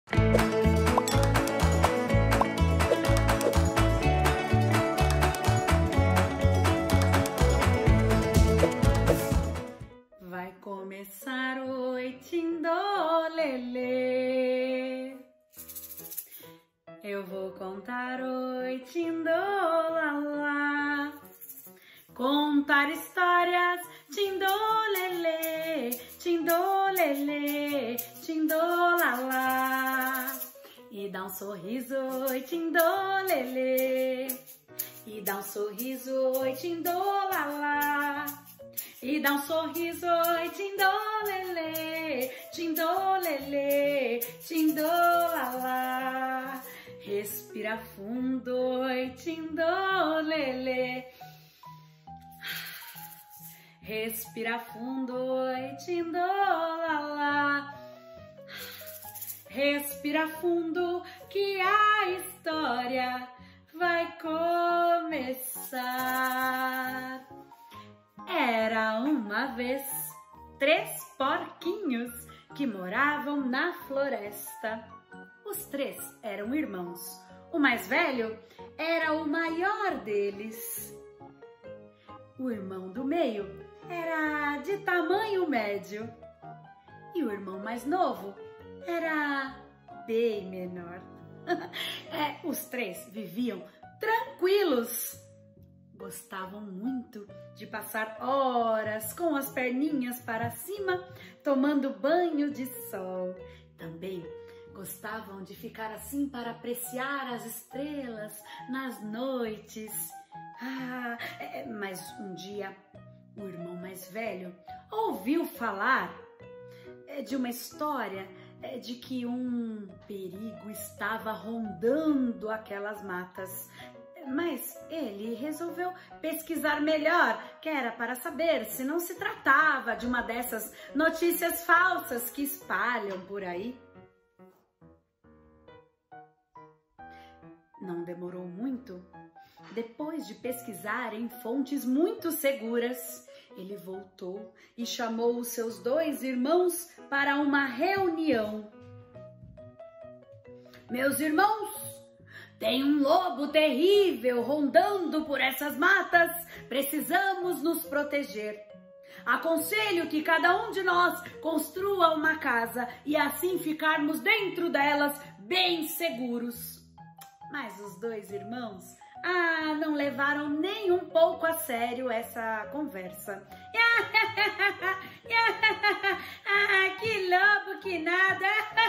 Vai começar oi Tindolelê. Eu vou contar oi Tindolalá. Contar histórias Tindolelê, Tindolelê, Tindolalá. E dá um sorriso oi Tindolelê. E dá um sorriso oi Tindolalá. E dá um sorriso, oi, Tindolelê, Tindolelê, Tindolalá. Respira fundo, oi, Tindolelê. Respira fundo, oi, Tindolalá. Respira fundo, que a história vai começar. Era uma vez 3 porquinhos que moravam na floresta. Os 3 eram irmãos. O mais velho era o maior deles. O irmão do meio era de tamanho médio. E o irmão mais novo era bem menor. Os 3 viviam tranquilos. Gostavam muito de passar horas com as perninhas para cima, tomando banho de sol. Também gostavam de ficar assim para apreciar as estrelas nas noites. Mas um dia, o irmão mais velho ouviu falar de uma história de que um perigo estava rondando aquelas matas. Mas ele resolveu pesquisar melhor, que era para saber se não se tratava de uma dessas notícias falsas que espalham por aí. Não demorou muito. Depois de pesquisar em fontes muito seguras, ele voltou e chamou os seus 2 irmãos para uma reunião. Meus irmãos, tem um lobo terrível rondando por essas matas. Precisamos nos proteger. Aconselho que cada um de nós construa uma casa e assim ficarmos dentro delas bem seguros. Mas os 2 irmãos não levaram nem um pouco a sério essa conversa. Que lobo que nada!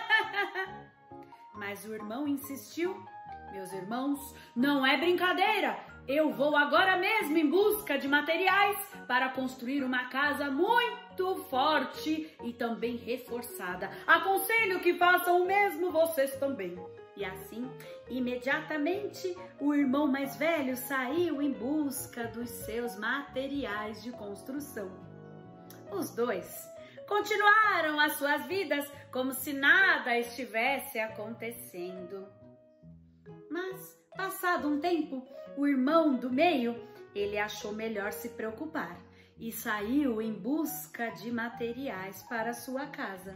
Mas o irmão insistiu. Meus irmãos, não é brincadeira. Eu vou agora mesmo em busca de materiais para construir uma casa muito forte e também reforçada. Aconselho que façam o mesmo vocês também. E assim, imediatamente, o irmão mais velho saiu em busca dos seus materiais de construção. Os 2 continuaram as suas vidas como se nada estivesse acontecendo. Mas, passado um tempo, o irmão do meio, ele achou melhor se preocupar e saiu em busca de materiais para sua casa.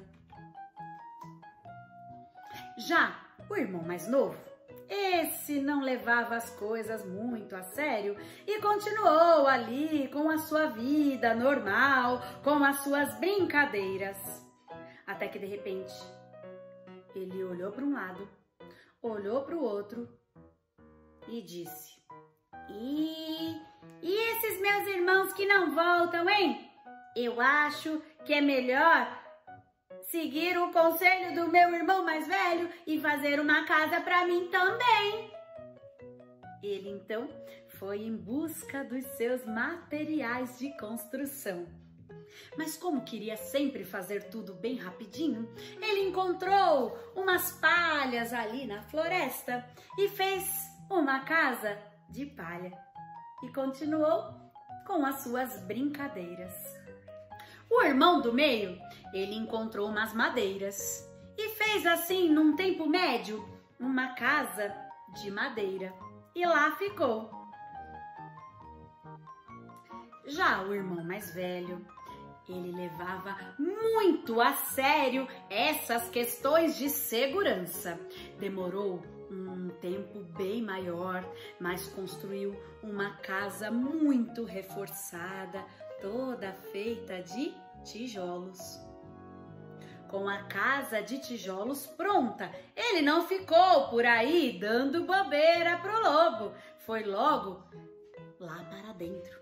Já o irmão mais novo, esse não levava as coisas muito a sério e continuou ali com a sua vida normal, com as suas brincadeiras. Até que de repente, ele olhou para um lado, olhou para o outro e disse: E esses meus irmãos que não voltam, hein? Eu acho que é melhor seguir o conselho do meu irmão mais velho e fazer uma casa para mim também. Ele então foi em busca dos seus materiais de construção. Mas como queria sempre fazer tudo bem rapidinho, ele encontrou umas palhas ali na floresta e fez uma casa de palha e continuou com as suas brincadeiras. O irmão do meio, ele encontrou umas madeiras e fez assim, num tempo médio, uma casa de madeira e lá ficou. Já o irmão mais velho, Ele levava muito a sério essas questões de segurança. Demorou um tempo bem maior, mas construiu uma casa muito reforçada, toda feita de tijolos. Com a casa de tijolos pronta, ele não ficou por aí dando bobeira pro lobo. Foi logo lá para dentro.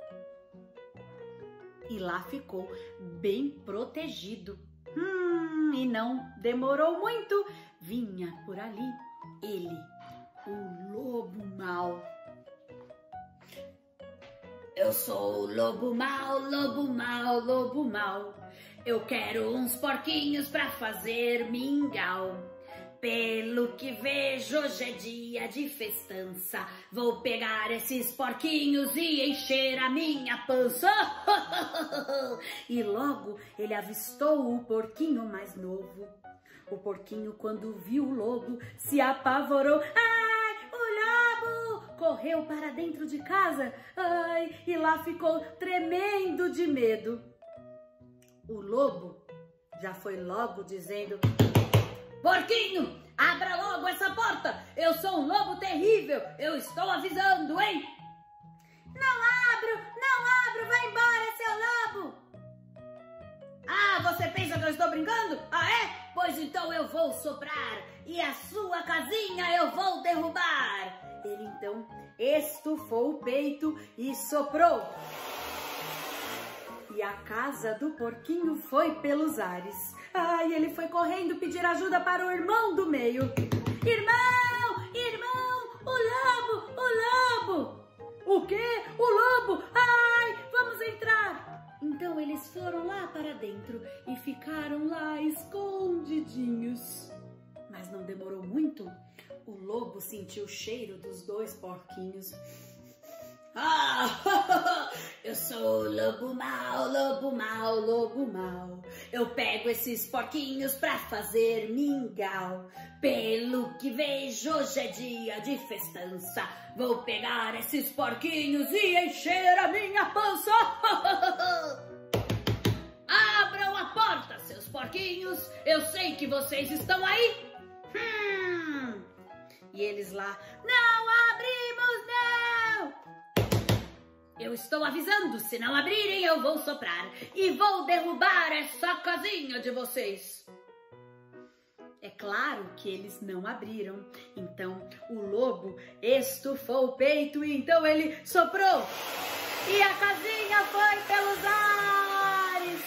E lá ficou bem protegido. E não demorou muito, vinha por ali ele, o lobo mau. Eu sou o lobo mau, lobo mau, lobo mau. Eu quero uns porquinhos pra fazer mingau. Pelo que vejo, hoje é dia de festança. Vou pegar esses porquinhos e encher a minha pança. E logo ele avistou o porquinho mais novo. O porquinho, quando viu o lobo, se apavorou. Ai, o lobo! Correu para dentro de casa. Ai, e lá ficou tremendo de medo. O lobo já foi logo dizendo: porquinho, abra logo essa porta! Eu sou um lobo terrível, eu estou avisando, hein? Não abro, vai embora, seu lobo! Ah, você pensa que eu estou brincando? Ah, é? Pois então eu vou soprar e a sua casinha eu vou derrubar. Ele então estufou o peito e soprou. E a casa do porquinho foi pelos ares. Ai, ele foi correndo pedir ajuda para o irmão do meio. Irmão, o lobo! O quê? O lobo? Ai, vamos entrar! Então eles foram lá para dentro e ficaram lá escondidinhos. Mas não demorou muito, o lobo sentiu o cheiro dos dois porquinhos. Ah, eu sou o lobo mau, lobo mau, lobo mau. Eu pego esses porquinhos pra fazer mingau. Pelo que vejo, hoje é dia de festança. Vou pegar esses porquinhos e encher a minha pança. Abram a porta, seus porquinhos. Eu sei que vocês estão aí. E eles lá: não abrimos, não! Eu estou avisando, se não abrirem eu vou soprar e vou derrubar essa casinha de vocês. É claro que eles não abriram, então o lobo estufou o peito e então ele soprou e a casinha foi pelos ares.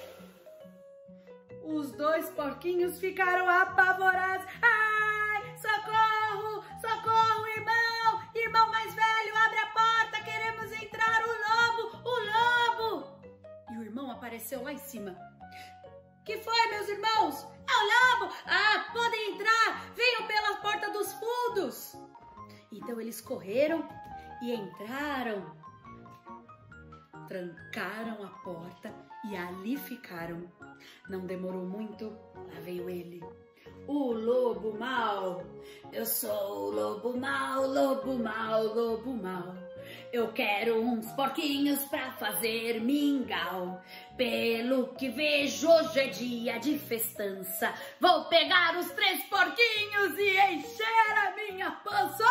Os dois porquinhos ficaram apavorados. Ai, socorro, socorro, irmão mais velho, abre a porta, queremos entrar, o lobo. E o irmão apareceu lá em cima. Que foi, meus irmãos? É o lobo! Ah, podem entrar, venham pela porta dos fundos. Então eles correram e entraram, trancaram a porta e ali ficaram. Não demorou muito, lá veio ele, o lobo mau. Eu sou o lobo mau, lobo mau, lobo mau. Eu quero uns porquinhos pra fazer mingau. Pelo que vejo, hoje é dia de festança. Vou pegar os 3 porquinhos e encher a minha pança.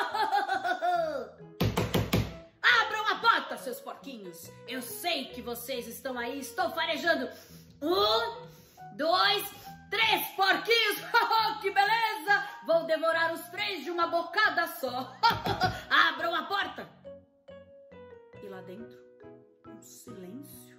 Abram a porta, seus porquinhos. Eu sei que vocês estão aí, estou farejando. 1, 2, 3 porquinhos. Que beleza! Vou devorar os 3 de uma bocada só. Abram a porta. E lá dentro, um silêncio.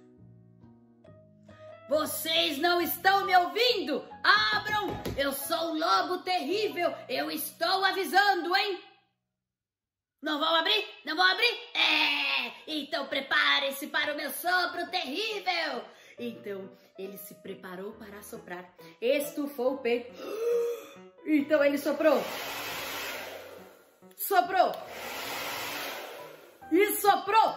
Vocês não estão me ouvindo? Abram! Eu sou um lobo terrível. Eu estou avisando, hein? Não vão abrir? Não vão abrir? Então preparem-se para o meu sopro terrível. Então ele se preparou para soprar, estufou o peito. Então ele soprou. Soprou. E soprou.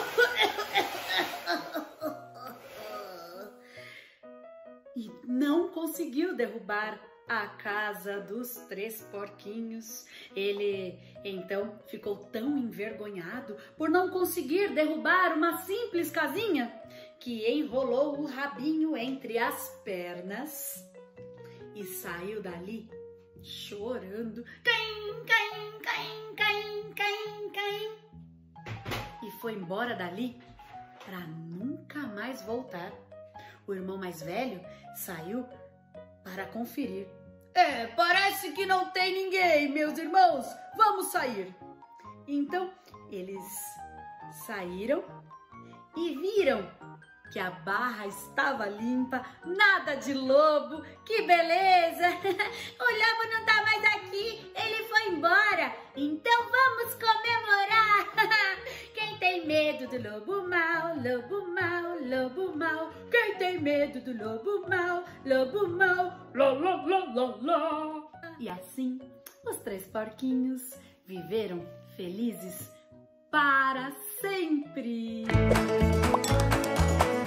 E não conseguiu derrubar a casa dos 3 porquinhos. Ele então ficou tão envergonhado por não conseguir derrubar uma simples casinha que enrolou o rabinho entre as pernas e saiu dali chorando. Caim, caim, caim, caim, caim, caim. E foi embora dali para nunca mais voltar. O irmão mais velho saiu para conferir. Parece que não tem ninguém, meus irmãos. Vamos sair. Então, eles saíram e viram que a barra estava limpa, nada de lobo. Que beleza! O lobo não tá mais aqui, ele foi embora. Então vamos comemorar. Quem tem medo do lobo mau, lobo mau, lobo mau. Quem tem medo do lobo mau, lobo mau, lá, lá, lá, lá, lá. E assim, os 3 porquinhos viveram felizes para sempre.